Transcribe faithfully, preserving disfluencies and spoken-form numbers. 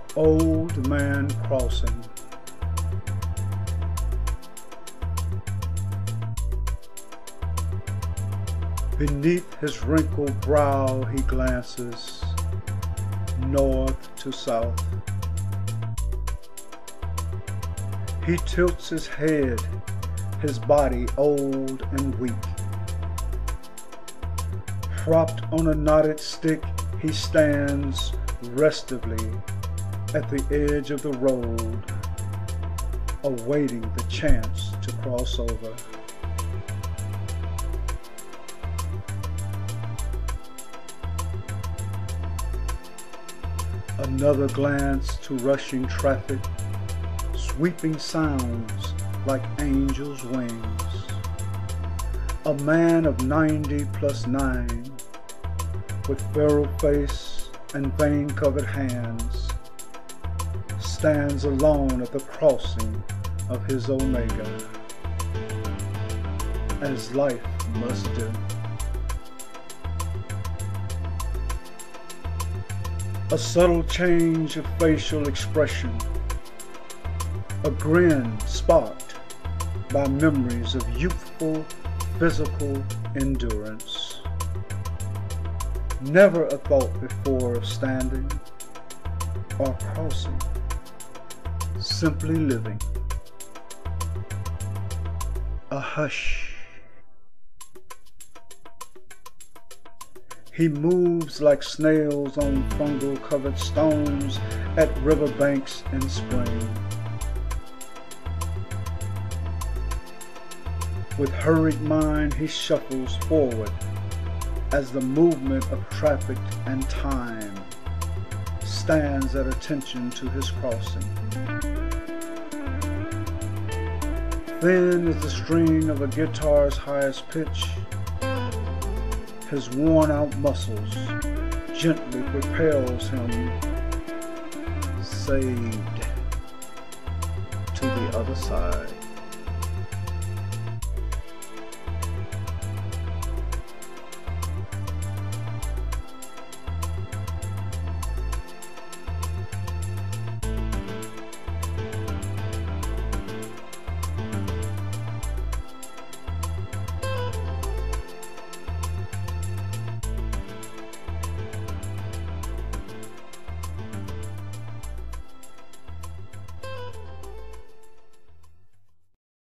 Old man crossing. Beneath his wrinkled brow he glances north to south. He tilts his head, his body old and weak. Propped on a knotted stick, he stands restively at the edge of the road, awaiting the chance to cross over. Another glance to rushing traffic, sweeping sounds like angels' wings. A man of ninety plus nine, with feral face and vein-covered hands, stands alone at the crossing of his omega, as life must do. A subtle change of facial expression, a grin sparked by memories of youthful physical endurance. Never a thought before of standing or crossing, simply living. A hush. He moves like snails on fungal-covered stones at riverbanks in spring. With hurried mind, he shuffles forward as the movement of traffic and time stands at attention to his crossing. Thin as the string of a guitar's highest pitch, his worn-out muscles gently propels him, saved, to the other side.